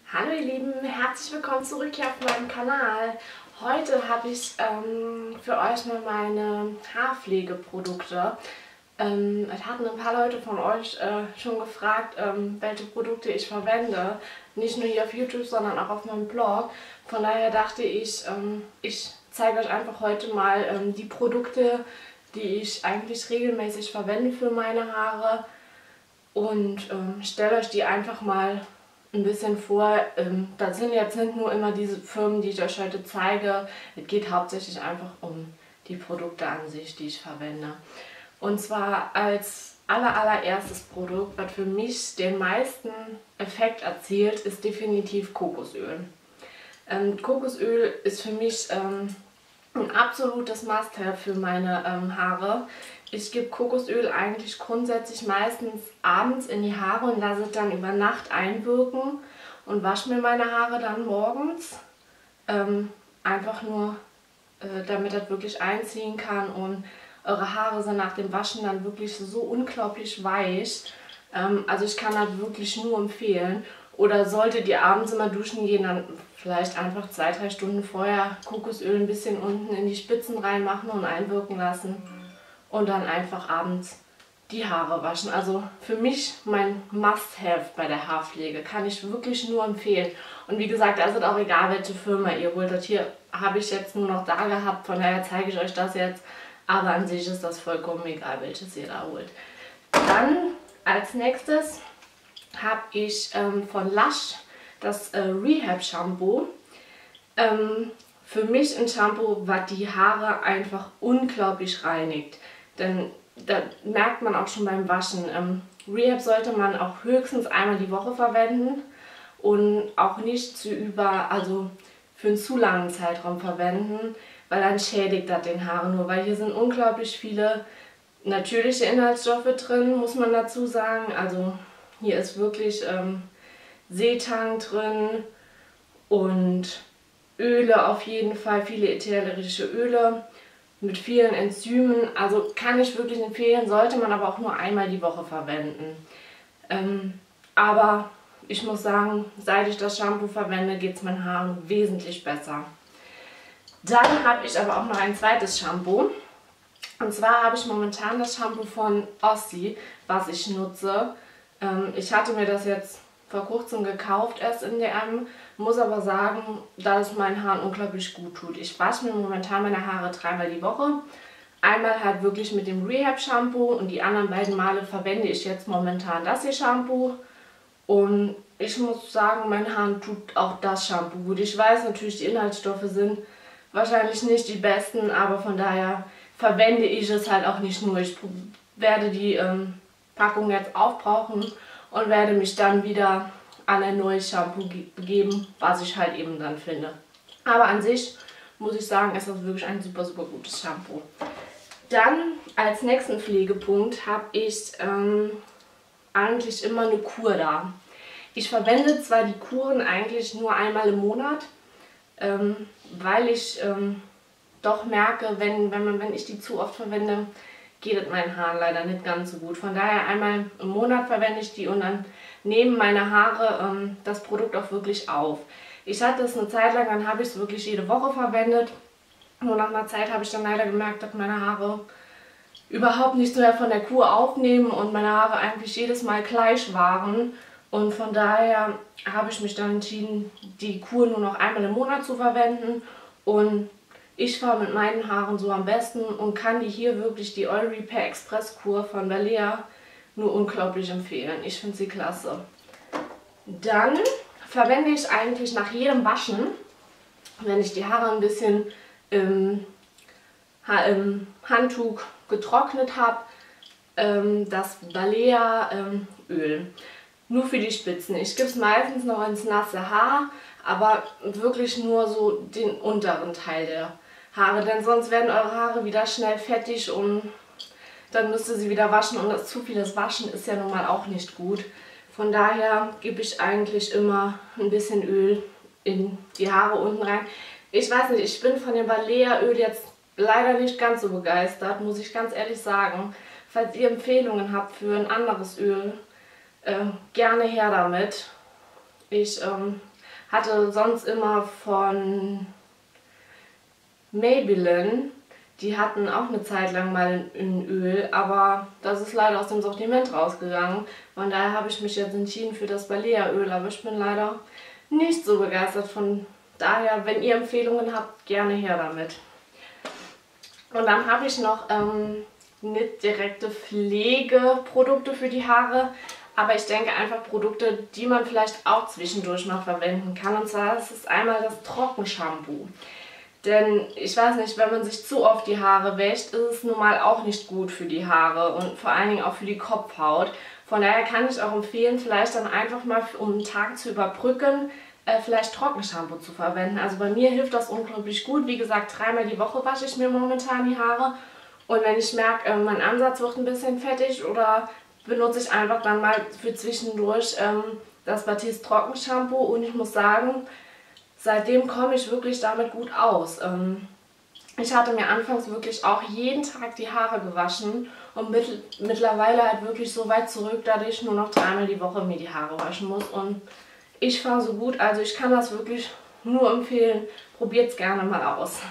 Hallo ihr Lieben, herzlich willkommen zurück hier auf meinem Kanal. Heute habe ich für euch mal meine Haarpflegeprodukte. Es hatten ein paar Leute von euch schon gefragt, welche Produkte ich verwende. Nicht nur hier auf YouTube, sondern auch auf meinem Blog. Von daher dachte ich, ich zeige euch einfach heute mal die Produkte, die ich eigentlich regelmäßig verwende für meine Haare. Und stelle euch die einfach mal ein bisschen vor. Das sind jetzt nicht nur immer diese Firmen, die ich euch heute zeige. Es geht hauptsächlich einfach um die Produkte an sich, die ich verwende. Und zwar als allererstes Produkt, was für mich den meisten Effekt erzielt, ist definitiv Kokosöl. Kokosöl ist für mich ein absolutes Must-have für meine Haare. Ich gebe Kokosöl eigentlich grundsätzlich meistens abends in die Haare und lasse es dann über Nacht einwirken und wasche mir meine Haare dann morgens. Einfach nur, damit das wirklich einziehen kann, und eure Haare sind nach dem Waschen dann wirklich so unglaublich weich. Also ich kann das wirklich nur empfehlen. Oder solltet ihr abends immer duschen gehen, dann vielleicht einfach 2-3 Stunden vorher Kokosöl ein bisschen unten in die Spitzen reinmachen und einwirken lassen. Und dann einfach abends die Haare waschen. Also für mich mein Must-have bei der Haarpflege. Kann ich wirklich nur empfehlen. Und wie gesagt, da ist auch egal, welche Firma ihr holt. Das hier habe ich jetzt nur noch da gehabt, von daher zeige ich euch das jetzt. Aber an sich ist das vollkommen egal, welches ihr da holt. Dann als nächstes habe ich von Lush das Rehab Shampoo. Für mich ein Shampoo, was die Haare einfach unglaublich reinigt. Denn da merkt man auch schon beim Waschen. Rehab sollte man auch höchstens einmal die Woche verwenden und auch nicht also für einen zu langen Zeitraum verwenden, weil dann schädigt das den Haaren nur. Weil hier sind unglaublich viele natürliche Inhaltsstoffe drin, muss man dazu sagen. Also hier ist wirklich Seetang drin und Öle auf jeden Fall, viele ätherische Öle mit vielen Enzymen. Also kann ich wirklich empfehlen, sollte man aber auch nur einmal die Woche verwenden. Aber ich muss sagen, seit ich das Shampoo verwende, geht es meinen Haaren wesentlich besser. Dann habe ich aber auch noch ein zweites Shampoo. Und zwar habe ich momentan das Shampoo von Ossi, was ich nutze. Ich hatte mir das jetzt vor kurzem gekauft, erst in DM, muss aber sagen, dass es meinen Haaren unglaublich gut tut. Ich wasche mir momentan meine Haare 3-mal die Woche. Einmal halt wirklich mit dem Rehab Shampoo und die anderen beiden Male verwende ich jetzt momentan das hier Shampoo. Und ich muss sagen, meinen Haaren tut auch das Shampoo gut. Ich weiß natürlich, die Inhaltsstoffe sind wahrscheinlich nicht die besten, aber von daher verwende ich es halt auch nicht nur. Ich werde die Packung jetzt aufbrauchen und werde mich dann wieder an ein neues Shampoo begeben, was ich halt eben dann finde. Aber an sich muss ich sagen, ist das wirklich ein super gutes Shampoo. Dann als nächsten Pflegepunkt habe ich eigentlich immer eine Kur da. Ich verwende zwar die Kuren eigentlich nur einmal im Monat, weil ich doch merke, wenn ich die zu oft verwende, geht es meinen Haaren leider nicht ganz so gut. Von daher einmal im Monat verwende ich die und dann nehmen meine Haare das Produkt auch wirklich auf. Ich hatte es eine Zeit lang, dann habe ich es wirklich jede Woche verwendet. Nur nach einer Zeit habe ich dann leider gemerkt, dass meine Haare überhaupt nicht so von der Kur aufnehmen und meine Haare eigentlich jedes Mal gleich waren. Und von daher habe ich mich dann entschieden, die Kur nur noch einmal im Monat zu verwenden. Und ich fahre mit meinen Haaren so am besten und kann die hier wirklich, die Oil Repair Express Kur von Balea, nur unglaublich empfehlen. Ich finde sie klasse. Dann verwende ich eigentlich nach jedem Waschen, wenn ich die Haare ein bisschen im Handtuch getrocknet habe, das Balea Öl. Nur für die Spitzen. Ich gebe es meistens noch ins nasse Haar, aber wirklich nur so den unteren Teil der Haare, denn sonst werden eure Haare wieder schnell fettig und dann müsst ihr sie wieder waschen, und das zu vieles Waschen ist ja nun mal auch nicht gut. Von daher gebe ich eigentlich immer ein bisschen Öl in die Haare unten rein. Ich weiß nicht, ich bin von dem Balea Öl jetzt leider nicht ganz so begeistert, muss ich ganz ehrlich sagen. Falls ihr Empfehlungen habt für ein anderes Öl, gerne her damit. Ich Hatte sonst immer von Maybelline. Die hatten auch eine Zeit lang mal in Öl, aber das ist leider aus dem Sortiment rausgegangen. Von daher habe ich mich jetzt entschieden für das Balea Öl, aber ich bin leider nicht so begeistert. Von daher, wenn ihr Empfehlungen habt, gerne her damit. Und dann habe ich noch nicht direkte Pflegeprodukte für die Haare, aber ich denke einfach Produkte, die man vielleicht auch zwischendurch mal verwenden kann. Und zwar ist es einmal das Trockenshampoo. Denn ich weiß nicht, wenn man sich zu oft die Haare wäscht, ist es nun mal auch nicht gut für die Haare und vor allen Dingen auch für die Kopfhaut. Von daher kann ich auch empfehlen, vielleicht dann einfach mal, um einen Tag zu überbrücken, vielleicht Trockenshampoo zu verwenden. Also bei mir hilft das unglaublich gut. Wie gesagt, 3-mal die Woche wasche ich mir momentan die Haare. Und wenn ich merke, mein Ansatz wird ein bisschen fettig, oder benutze ich einfach dann mal für zwischendurch das Batiste Trockenshampoo. Und ich muss sagen, seitdem komme ich wirklich damit gut aus. Ich hatte mir anfangs wirklich auch jeden Tag die Haare gewaschen und mittlerweile halt wirklich so weit zurück, dass ich nur noch 3-mal die Woche mir die Haare waschen muss. Und ich fahre so gut, also ich kann das wirklich nur empfehlen. Probiert es gerne mal aus.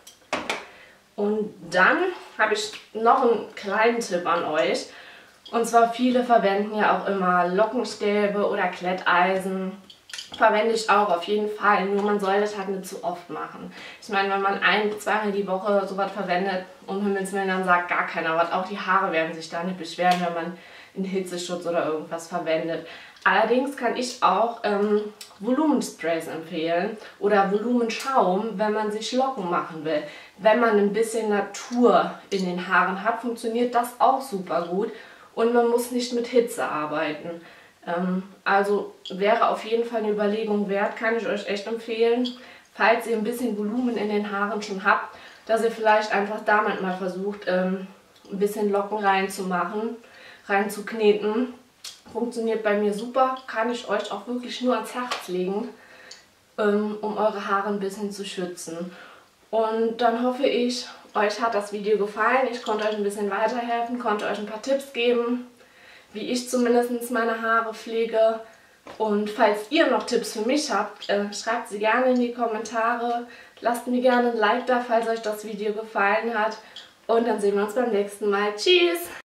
Und dann habe ich noch einen kleinen Tipp an euch. Und zwar viele verwenden ja auch immer Lockenstäbe oder Glätteisen. Verwende ich auch auf jeden Fall, nur man soll das halt nicht zu oft machen. Ich meine, wenn man 1-2-mal die Woche sowas verwendet, um Himmels Willen, dann sagt gar keiner was. Auch die Haare werden sich da nicht beschweren, wenn man einen Hitzeschutz oder irgendwas verwendet. Allerdings kann ich auch Volumensprays empfehlen oder Volumenschaum, wenn man sich Locken machen will. Wenn man ein bisschen Natur in den Haaren hat, funktioniert das auch super gut und man muss nicht mit Hitze arbeiten. Also wäre auf jeden Fall eine Überlegung wert, kann ich euch echt empfehlen, falls ihr ein bisschen Volumen in den Haaren schon habt, dass ihr vielleicht einfach damit mal versucht, ein bisschen Locken reinzumachen, reinzukneten. Funktioniert bei mir super, kann ich euch auch wirklich nur ans Herz legen, um eure Haare ein bisschen zu schützen. Und dann hoffe ich, euch hat das Video gefallen, ich konnte euch ein bisschen weiterhelfen, konnte euch ein paar Tipps geben, wie ich zumindest meine Haare pflege. Und falls ihr noch Tipps für mich habt, schreibt sie gerne in die Kommentare. Lasst mir gerne ein Like da, falls euch das Video gefallen hat. Und dann sehen wir uns beim nächsten Mal. Tschüss!